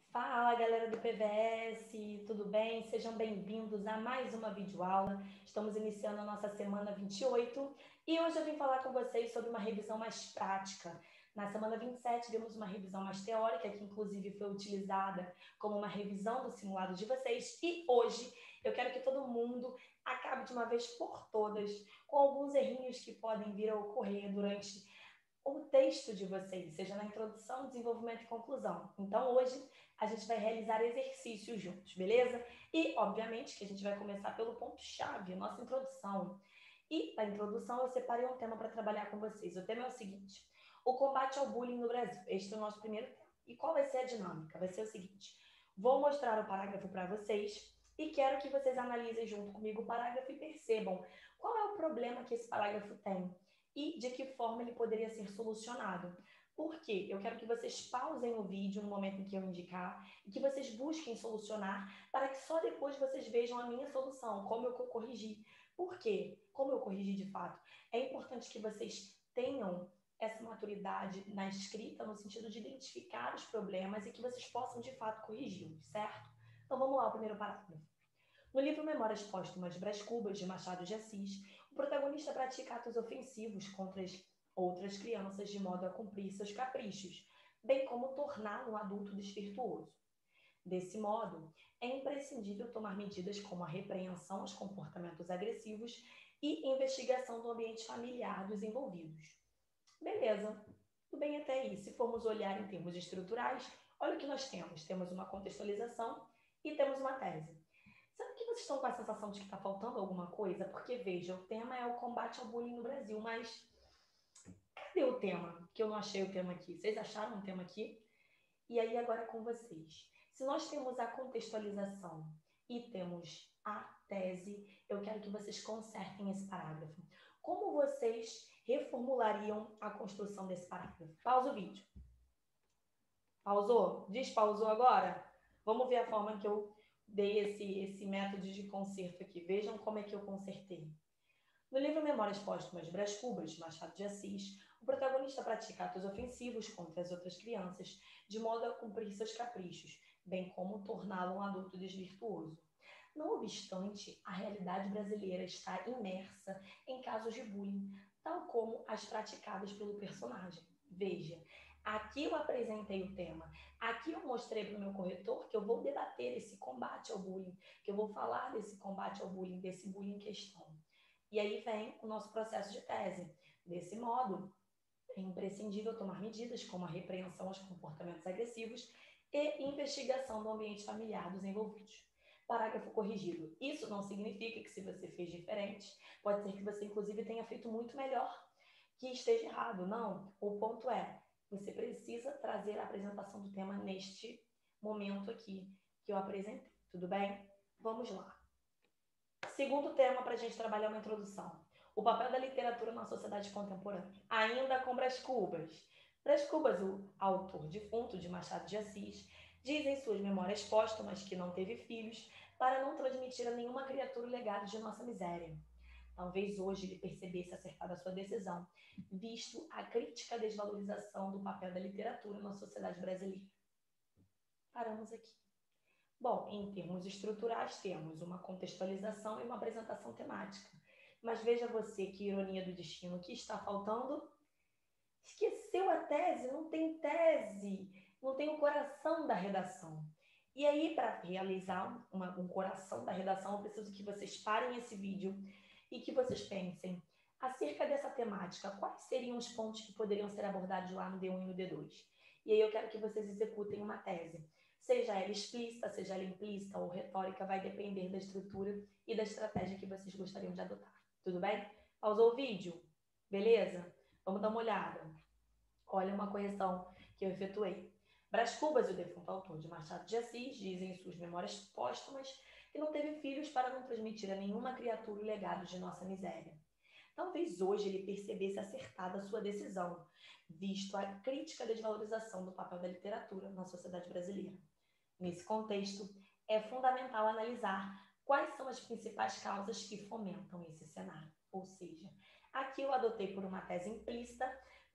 Fala, galera do PVS, tudo bem? Sejam bem-vindos a mais uma videoaula. Estamos iniciando a nossa semana 28 e hoje eu vim falar com vocês sobre uma revisão mais prática. Na semana 27 vimos uma revisão mais teórica, que inclusive foi utilizada como uma revisão do simulado de vocês, e hoje eu quero que todo mundo acabe de uma vez por todas com alguns errinhos que podem vir a ocorrer durante o texto de vocês, seja na introdução, desenvolvimento e conclusão. Então, hoje, a gente vai realizar exercícios juntos, beleza? E, obviamente, que a gente vai começar pelo ponto-chave, nossa introdução. E, na introdução, eu separei um tema para trabalhar com vocês. O tema é o seguinte: o combate ao bullying no Brasil. Este é o nosso primeiro tema. E qual vai ser a dinâmica? Vai ser o seguinte: vou mostrar o parágrafo para vocês e quero que vocês analisem junto comigo o parágrafo e percebam qual é o problema que esse parágrafo tem e de que forma ele poderia ser solucionado. Por quê? Eu quero que vocês pausem o vídeo no momento em que eu indicar e que vocês busquem solucionar para que só depois vocês vejam a minha solução, como eu corrigi. Por quê? Como eu corrigi de fato. É importante que vocês tenham essa maturidade na escrita, no sentido de identificar os problemas e que vocês possam de fato corrigi-los, certo? Então vamos lá, o primeiro parágrafo. No livro Memórias Póstumas de Brás Cubas, de Machado de Assis, o protagonista pratica atos ofensivos contra as outras crianças de modo a cumprir seus caprichos, bem como torná-lo um adulto desvirtuoso. Desse modo, é imprescindível tomar medidas como a repreensão aos comportamentos agressivos e investigação do ambiente familiar dos envolvidos. Beleza, tudo bem até aí. Se formos olhar em termos estruturais, olha o que nós temos. Temos uma contextualização e temos uma tese. Sabe que vocês estão com a sensação de que está faltando alguma coisa? Porque, veja, o tema é o combate ao bullying no Brasil, mas cadê o tema? Que eu não achei o tema aqui. Vocês acharam o tema aqui? E aí, agora com vocês. Se nós temos a contextualização e temos a tese, eu quero que vocês consertem esse parágrafo. Como vocês reformulariam a construção desse parágrafo? Pausa o vídeo. Pausou? Despausou agora? Vamos ver a forma que eu dei esse método de conserto aqui. Vejam como é que eu consertei. No livro Memórias Póstumas de Brás Cubas, de Machado de Assis, o protagonista pratica atos ofensivos contra as outras crianças, de modo a cumprir seus caprichos, bem como torná-lo um adulto desvirtuoso. Não obstante, a realidade brasileira está imersa em casos de bullying, tal como as praticadas pelo personagem. Veja, aqui eu apresentei o tema, aqui eu mostrei para o meu corretor que eu vou debater esse combate ao bullying, que eu vou falar desse combate ao bullying, desse bullying em questão. E aí vem o nosso processo de tese. Desse modo, é imprescindível tomar medidas como a repreensão aos comportamentos agressivos e investigação do ambiente familiar dos envolvidos. Parágrafo corrigido. Isso não significa que, se você fez diferente, pode ser que você, inclusive, tenha feito muito melhor, que esteja errado. Não. O ponto é, você precisa trazer a apresentação do tema neste momento aqui que eu apresentei. Tudo bem? Vamos lá. Segundo tema para a gente trabalhar uma introdução. O papel da literatura na sociedade contemporânea. Ainda com Brás Cubas. Brás Cubas, o autor defunto de Machado de Assis, diz em suas memórias póstumas que não teve filhos para não transmitir a nenhuma criatura o legado de nossa miséria. Talvez hoje ele percebesse acertada a sua decisão, visto a crítica desvalorização do papel da literatura na sociedade brasileira. Paramos aqui. Bom, em termos estruturais, temos uma contextualização e uma apresentação temática. Mas veja você que ironia do destino, o que está faltando? Esqueceu a tese, não tem tese, não tem o coração da redação. E aí, para realizar um coração da redação, eu preciso que vocês parem esse vídeo e que vocês pensem acerca dessa temática, quais seriam os pontos que poderiam ser abordados lá no D1 e no D2. E aí eu quero que vocês executem uma tese. Seja ela explícita, seja ela implícita ou retórica, vai depender da estrutura e da estratégia que vocês gostariam de adotar. Tudo bem? Pausou o vídeo? Beleza? Vamos dar uma olhada. Olha uma correção que eu efetuei. Brás Cubas, o defunto autor de Machado de Assis, diz em suas memórias póstumas que não teve filhos para não transmitir a nenhuma criatura o legado de nossa miséria. Talvez hoje ele percebesse acertada a sua decisão, visto a crítica desvalorização do papel da literatura na sociedade brasileira. Nesse contexto, é fundamental analisar quais são as principais causas que fomentam esse cenário. Ou seja, aqui eu adotei por uma tese implícita,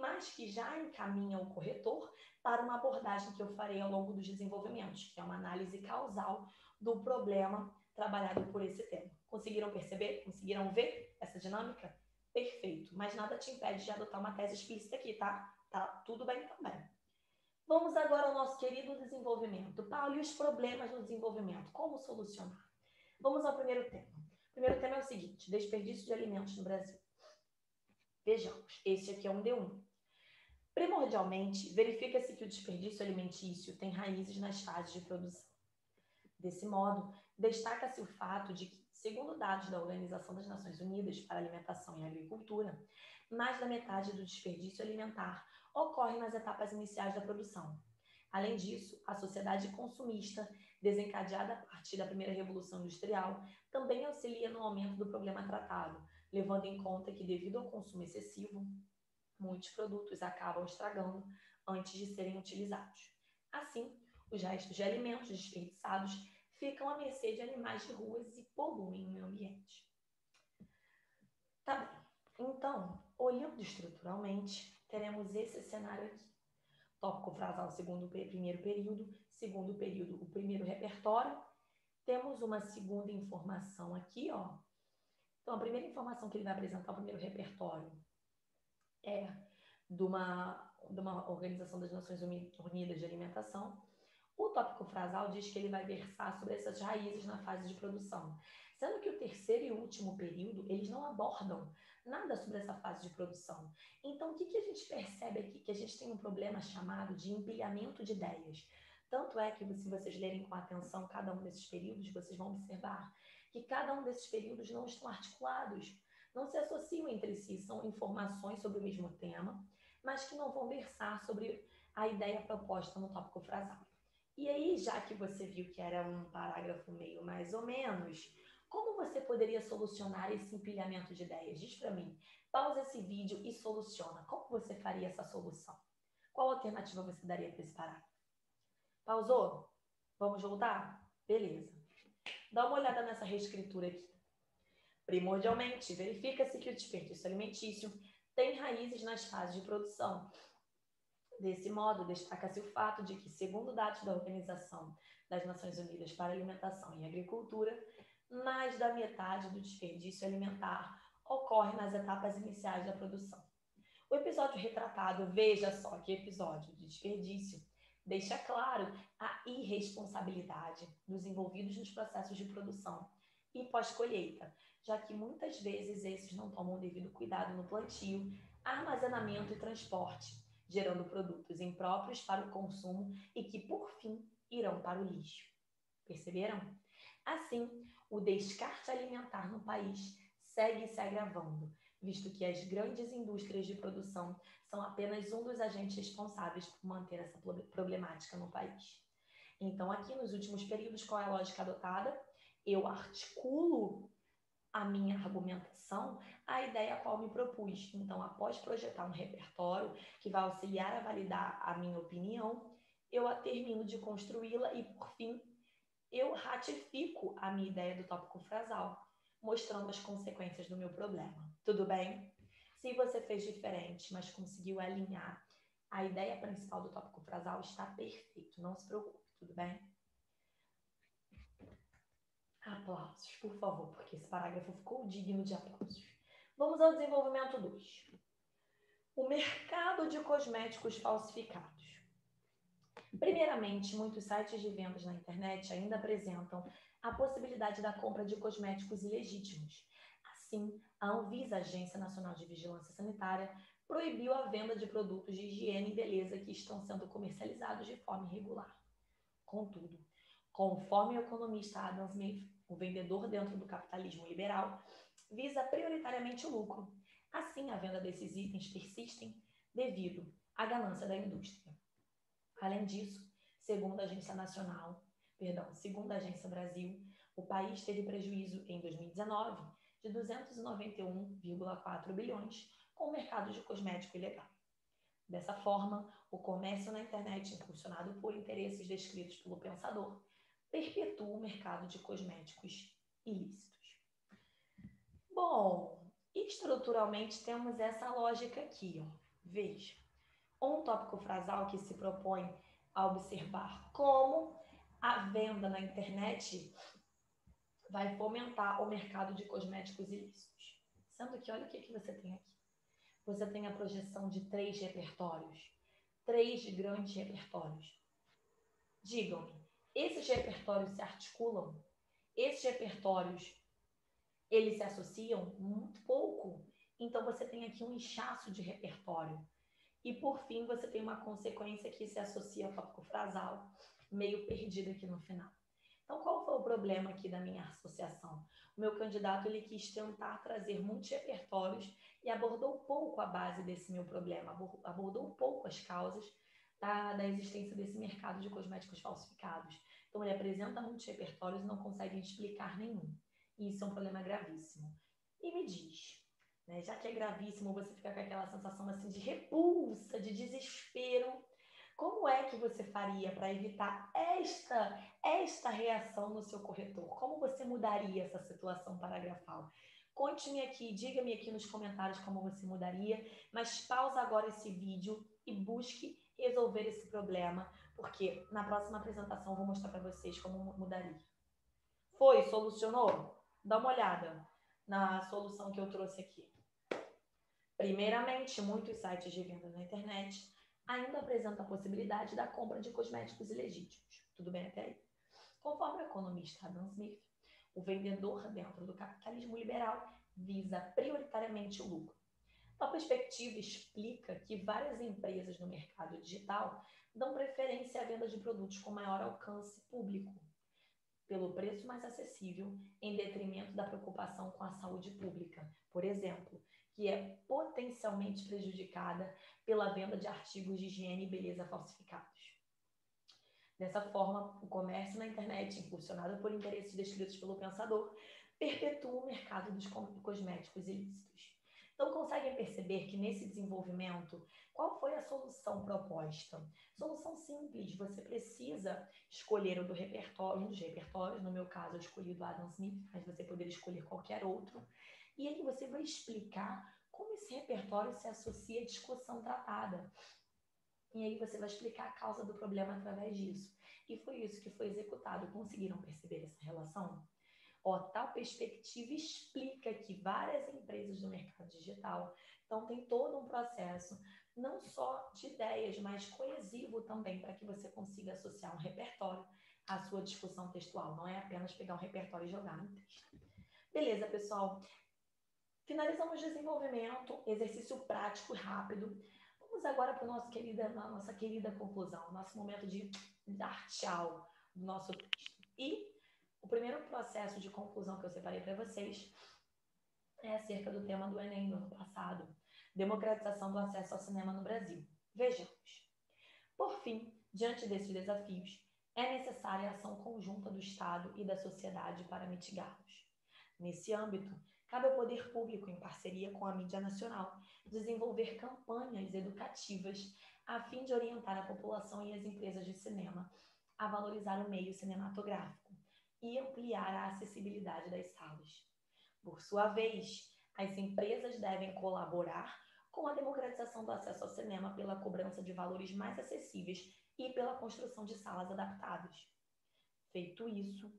mas que já encaminha o corretor para uma abordagem que eu farei ao longo dos desenvolvimentos, que é uma análise causal do problema trabalhado por esse tema. Conseguiram perceber? Conseguiram ver essa dinâmica? Perfeito, mas nada te impede de adotar uma tese explícita aqui, tá? Tá tudo bem também. Vamos agora ao nosso querido desenvolvimento. Paulo, e os problemas no desenvolvimento? Como solucionar? Vamos ao primeiro tema. O primeiro tema é o seguinte: desperdício de alimentos no Brasil. Vejamos, esse aqui é um D1. Primordialmente, verifica-se que o desperdício alimentício tem raízes nas fases de produção. Desse modo, destaca-se o fato de que, segundo dados da Organização das Nações Unidas para a Alimentação e Agricultura, mais da metade do desperdício alimentar ocorre nas etapas iniciais da produção. Além disso, a sociedade consumista, desencadeada a partir da primeira Revolução Industrial, também auxilia no aumento do problema tratado, levando em conta que, devido ao consumo excessivo, muitos produtos acabam estragando antes de serem utilizados. Assim, os restos de alimentos desperdiçados ficam à mercê de animais de ruas e poluem o meio ambiente. Tá bem. Então, olhando estruturalmente, teremos esse cenário aqui. Tópico frasal, primeiro período, o primeiro repertório. Temos uma segunda informação aqui, ó. Então, a primeira informação que ele vai apresentar, o primeiro repertório, é de uma Organização das Nações Unidas de Alimentação. O tópico frasal diz que ele vai versar sobre essas raízes na fase de produção, sendo que o terceiro e último período, eles não abordam nada sobre essa fase de produção. Então, o que a gente percebe aqui? Que a gente tem um problema chamado de empilhamento de ideias. Tanto é que, se vocês lerem com atenção cada um desses períodos, vocês vão observar que cada um desses períodos não estão articulados, não se associam entre si, são informações sobre o mesmo tema, mas que não vão versar sobre a ideia proposta no tópico frasal. E aí, já que você viu que era um parágrafo meio mais ou menos, como você poderia solucionar esse empilhamento de ideias? Diz para mim. Pausa esse vídeo e soluciona. Como você faria essa solução? Qual alternativa você daria para esse parágrafo? Pausou? Vamos voltar? Beleza. Dá uma olhada nessa reescritura aqui. Primordialmente, verifica-se que o desperdício alimentício tem raízes nas fases de produção. Desse modo, destaca-se o fato de que, segundo dados da Organização das Nações Unidas para a Alimentação e Agricultura, mais da metade do desperdício alimentar ocorre nas etapas iniciais da produção. O episódio retratado, veja só que episódio de desperdício, deixa claro a irresponsabilidade dos envolvidos nos processos de produção e pós-colheita, já que muitas vezes esses não tomam o devido cuidado no plantio, armazenamento e transporte, gerando produtos impróprios para o consumo e que, por fim, irão para o lixo. Perceberam? Assim, o descarte alimentar no país segue se agravando, visto que as grandes indústrias de produção são apenas um dos agentes responsáveis por manter essa problemática no país. Então, aqui nos últimos períodos, qual é a lógica adotada? Eu articulo a minha argumentação à ideia a qual me propus. Então, após projetar um repertório que vai auxiliar a validar a minha opinião, eu termino de construí-la e, por fim, eu ratifico a minha ideia do tópico frasal, mostrando as consequências do meu problema. Tudo bem? Se você fez diferente, mas conseguiu alinhar a ideia principal do tópico frasal, está perfeito. Não se preocupe, tudo bem? Aplausos, por favor, porque esse parágrafo ficou digno de aplausos. Vamos ao desenvolvimento 2. O mercado de cosméticos falsificados. Primeiramente, muitos sites de vendas na internet ainda apresentam a possibilidade da compra de cosméticos ilegítimos. Assim, a Anvisa, Agência Nacional de Vigilância Sanitária, proibiu a venda de produtos de higiene e beleza que estão sendo comercializados de forma irregular. Contudo, conforme o economista Adam Smith, o vendedor dentro do capitalismo liberal, visa prioritariamente o lucro. Assim, a venda desses itens persistem devido à ganância da indústria. Além disso, segundo a Agência Brasil, o país teve prejuízo em 2019 de 291,4 bilhões com o mercado de cosmético ilegal. Dessa forma, o comércio na internet, impulsionado por interesses descritos pelo pensador, perpetua o mercado de cosméticos ilícitos. Bom, estruturalmente temos essa lógica aqui, ó. Veja, um tópico frasal que se propõe a observar como a venda na internet vai fomentar o mercado de cosméticos ilícitos. Sendo que, olha o que você tem aqui. Você tem a projeção de 3 repertórios, 3 grandes repertórios. Digam-me, esses repertórios se articulam? Esses repertórios, eles se associam? Muito pouco. Então, você tem aqui um inchaço de repertório. E, por fim, você tem uma consequência que se associa ao tópico frasal, meio perdida aqui no final. Então, qual foi o problema aqui da minha associação? O meu candidato ele quis tentar trazer muitos repertórios e abordou pouco a base desse meu problema, abordou pouco as causas da existência desse mercado de cosméticos falsificados. Então, ele apresenta muitos repertórios e não consegue explicar nenhum. E isso é um problema gravíssimo. E me diz, né, já que é gravíssimo, você fica com aquela sensação assim de repulsa, de desespero, como é que você faria para evitar esta reação no seu corretor? Como você mudaria essa situação paragrafal? Conte-me aqui, diga-me aqui nos comentários como você mudaria, mas pausa agora esse vídeo e busque resolver esse problema, porque na próxima apresentação eu vou mostrar para vocês como mudaria. Foi? Solucionou? Dá uma olhada na solução que eu trouxe aqui. Primeiramente, muitos sites de venda na internet ainda apresentam a possibilidade da compra de cosméticos ilegítimos. Tudo bem até aí? Conforme o economista Adam Smith, o vendedor dentro do capitalismo liberal visa prioritariamente o lucro. Tal perspectiva explica que várias empresas no mercado digital dão preferência à venda de produtos com maior alcance público, pelo preço mais acessível, em detrimento da preocupação com a saúde pública, por exemplo, que é potencialmente prejudicada pela venda de artigos de higiene e beleza falsificados. Dessa forma, o comércio na internet, impulsionado por interesses descritos pelo pensador, perpetua o mercado dos cosméticos ilícitos. Então, conseguem perceber que nesse desenvolvimento, qual foi a solução proposta? Solução simples, você precisa escolher um dos repertórios, no meu caso eu escolhi do Adam Smith, mas você poderia escolher qualquer outro, e aí você vai explicar como esse repertório se associa à discussão tratada. E aí você vai explicar a causa do problema através disso. E foi isso que foi executado. Conseguiram perceber essa relação? Tal perspectiva explica que várias empresas do mercado digital, então tem todo um processo, não só de ideias, mas coesivo também, para que você consiga associar um repertório à sua discussão textual. Não é apenas pegar um repertório e jogar no texto. Beleza, pessoal? Finalizamos o desenvolvimento, exercício prático e rápido. Vamos agora para nossa querida conclusão, nosso momento de dar tchau do nosso texto. E o primeiro processo de conclusão que eu separei para vocês é acerca do tema do Enem do ano passado, democratização do acesso ao cinema no Brasil. Vejamos. Por fim, diante desses desafios, é necessária a ação conjunta do Estado e da sociedade para mitigá-los. Nesse âmbito, cabe ao poder público, em parceria com a mídia nacional, desenvolver campanhas educativas a fim de orientar a população e as empresas de cinema a valorizar o meio cinematográfico e ampliar a acessibilidade das salas. Por sua vez, as empresas devem colaborar com a democratização do acesso ao cinema pela cobrança de valores mais acessíveis e pela construção de salas adaptadas. Feito isso,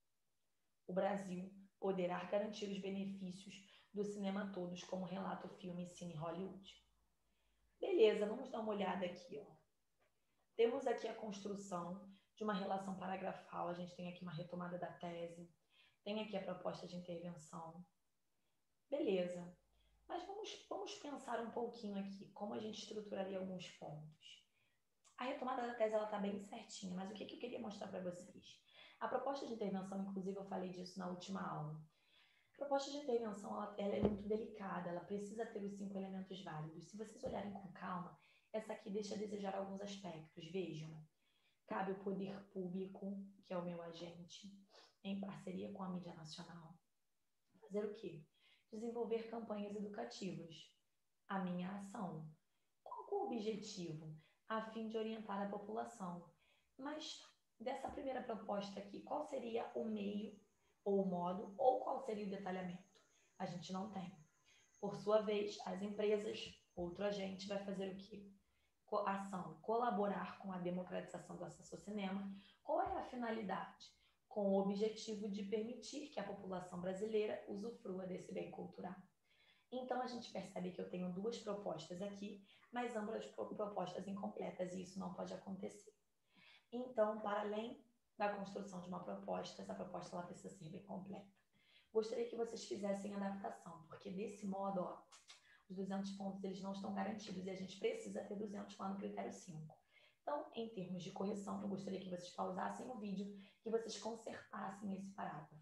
o Brasil poderá garantir os benefícios do cinema todos, como relata o filme Cine Hollywood. Beleza, vamos dar uma olhada aqui, ó. Temos aqui a construção de uma relação paragrafal, a gente tem aqui uma retomada da tese, tem aqui a proposta de intervenção. Beleza, mas vamos pensar um pouquinho aqui, como a gente estruturaria alguns pontos. A retomada da tese está bem certinha, mas o que eu queria mostrar para vocês? A proposta de intervenção, inclusive eu falei disso na última aula. A proposta de intervenção ela é muito delicada, ela precisa ter os 5 elementos válidos. Se vocês olharem com calma, essa aqui deixa a desejar alguns aspectos. Vejam, cabe ao poder público, que é o meu agente, em parceria com a mídia nacional, fazer o quê? Desenvolver campanhas educativas. A minha ação. Qual é o objetivo? A fim de orientar a população. Mas dessa primeira proposta aqui, qual seria o meio ou o modo, ou qual seria o detalhamento? A gente não tem. Por sua vez, as empresas Outro agente vai fazer o quê? Ação, colaborar com a democratização do acesso ao cinema. Qual é a finalidade? Com o objetivo de permitir que a população brasileira usufrua desse bem cultural. Então, a gente percebe que eu tenho duas propostas aqui, mas ambas propostas incompletas, e isso não pode acontecer. Então, para além da construção de uma proposta, essa proposta ela precisa ser bem completa. Gostaria que vocês fizessem adaptação, porque desse modo, ó, os 200 pontos eles não estão garantidos e a gente precisa ter 200 lá no critério 5. Então, em termos de correção, eu gostaria que vocês pausassem o vídeo, que vocês consertassem esse parágrafo.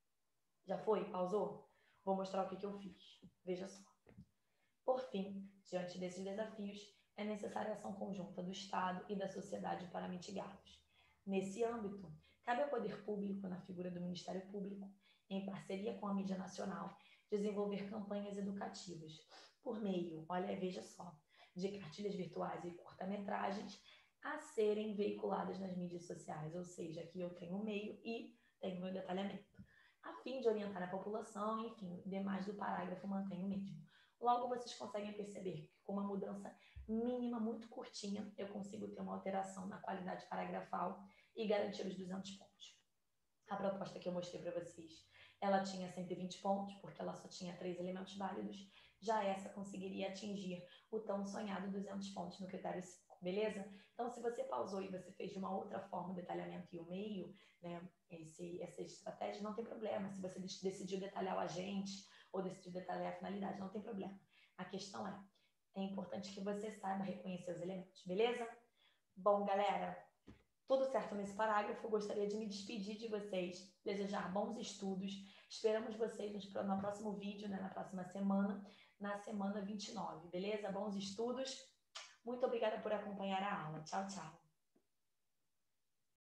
Já foi? Pausou? Vou mostrar o que eu fiz. Veja só. Por fim, diante desses desafios, é necessária a ação conjunta do Estado e da sociedade para mitigá-los. Nesse âmbito, cabe ao poder público, na figura do Ministério Público, em parceria com a mídia nacional, desenvolver campanhas educativas por meio, olha, veja só, de cartilhas virtuais e curta-metragens a serem veiculadas nas mídias sociais, ou seja, aqui eu tenho o meio e tenho o meu detalhamento, a fim de orientar a população, enfim, demais do parágrafo mantém o mesmo. Logo, vocês conseguem perceber que com uma mudança mínima muito curtinha, eu consigo ter uma alteração na qualidade paragrafal e garantir os 200 pontos. A proposta que eu mostrei para vocês, ela tinha 120 pontos, porque ela só tinha 3 elementos válidos. Já essa conseguiria atingir o tão sonhado 200 pontos no critério 5, beleza? Então, se você pausou e você fez de uma outra forma o detalhamento e o meio, né, essa estratégia, não tem problema. Se você decidiu detalhar o agente ou decidiu detalhar a finalidade, não tem problema. A questão é importante que você saiba reconhecer os elementos, beleza? Bom, galera, tudo certo nesse parágrafo. Eu gostaria de me despedir de vocês, desejar bons estudos. Esperamos vocês no próximo vídeo, né, na próxima semana, na semana 29, beleza? Bons estudos. Muito obrigada por acompanhar a aula. Tchau, tchau.